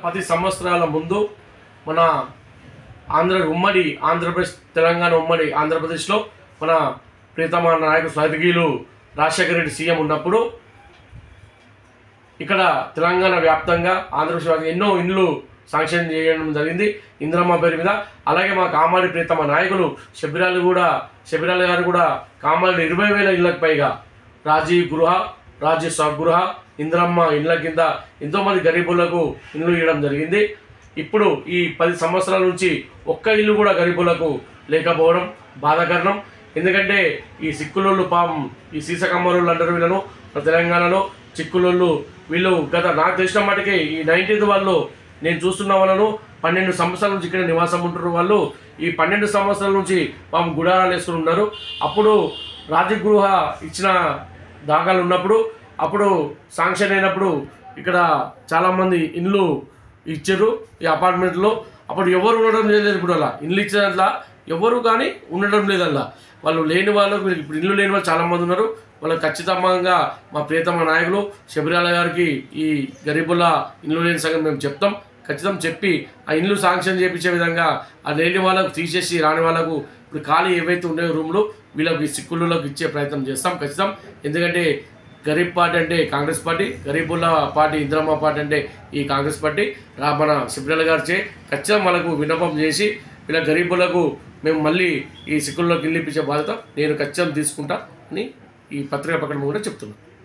10 సంవత్సరాల ముందు మన ఉమ్మడి ఆంధ్రప్రదేశ్ తెలంగాణ ఉమ్మడి ఆంధ్రప్రదేశ్లో మన ప్రియతమ నాయకుడు స్వర్గీయులు రాజశేఖర రెడ్డి సీఎం ఉన్నప్పుడు ఇక్కడ తెలంగాణ వ్యాప్తంగా ఆంధ్రప్రదేశ్ ఎన్నో ఇండ్లు శాంక్షన్ చేయడం జరిగింది ఇందిరమ్మ పేరు మీద. అలాగే మా కామారెడ్డి ప్రియతమ నాయకులు శబిరాల గారు కూడా కామారెడ్డి 20,000 ఇళ్లకు పైగా రాజీవ్ గృహ, రాజీవ్ స్వగృహ, ఇందిరమ్మ ఇళ్ల కింద ఎంతోమంది గరీబులకు ఇల్లు ఇవ్వడం జరిగింది. ఇప్పుడు ఈ 10 సంవత్సరాల నుంచి ఒక్క ఇల్లు కూడా గరీబులకు లేకపోవడం బాధాకరణం. ఎందుకంటే ఈ సిక్కులోళ్ళు పాపం ఈ సీసకమ్మరోళ్ళు అంటారు వీళ్ళను తెలంగాణలో చిక్కులోళ్ళు. వీళ్ళు నాకు తెలిసిన మటుకే ఈ 90th వాళ్ళు నేను చూస్తున్న వాళ్ళను 12 సంవత్సరాల నుంచి ఇక్కడ నివాసం ఉంటున్నారు. వాళ్ళు ఈ 12 సంవత్సరాల నుంచి పాపం గుడారాలు వేసుకుని ఉన్నారు. అప్పుడు రాజగృహ ఇచ్చిన దాఖలు ఉన్నప్పుడు అప్పుడు శాంక్షన్ అయినప్పుడు ఇక్కడ చాలామంది ఇండ్లు ఇచ్చారు ఈ అపార్ట్మెంట్లో. అప్పుడు ఎవరు ఉండడం లేదు. ఇప్పుడు అలా ఇండ్లు ఇచ్చేదాంట్లో ఎవరు కానీ ఉండడం లేదల్లా. వాళ్ళు లేని వాళ్ళకు ఇప్పుడు ఇల్లు లేని వాళ్ళు చాలామంది ఉన్నారు. వాళ్ళకి ఖచ్చితంగా మా ప్రియతమ నాయకులు శబిరాల గారికి ఈ గరీబుల ఇల్లు లేని సంగతి మేము చెప్తాం. ఖచ్చితంగా చెప్పి ఆ ఇల్లు శాంక్షన్ చేయించే విధంగా ఆ లేని వాళ్ళకు తీసేసి రాని వాళ్ళకు ఇప్పుడు ఖాళీ ఏవైతే ఉన్నాయో రూమ్లు వీళ్ళకి సిక్కులకు ఇచ్చే ప్రయత్నం చేస్తాం ఖచ్చితం. ఎందుకంటే గరీబ్ పార్టీ అంటే కాంగ్రెస్ పార్టీ, గరీబుల పార్టీ ఇందిరమ్మ పార్టీ అంటే ఈ కాంగ్రెస్ పార్టీ. మన శబిరాల గారిచే ఖచ్చితంగా వాళ్ళకు విన్నపం చేసి వీళ్ళ గరీబులకు మేము మళ్ళీ ఈ సిక్కుల్లోకి ఇల్లు ఇప్పించే బాధ్యత నేను ఖచ్చితంగా తీసుకుంటా అని ఈ పత్రికా ప్రకటన కూడా చెప్తున్నాను.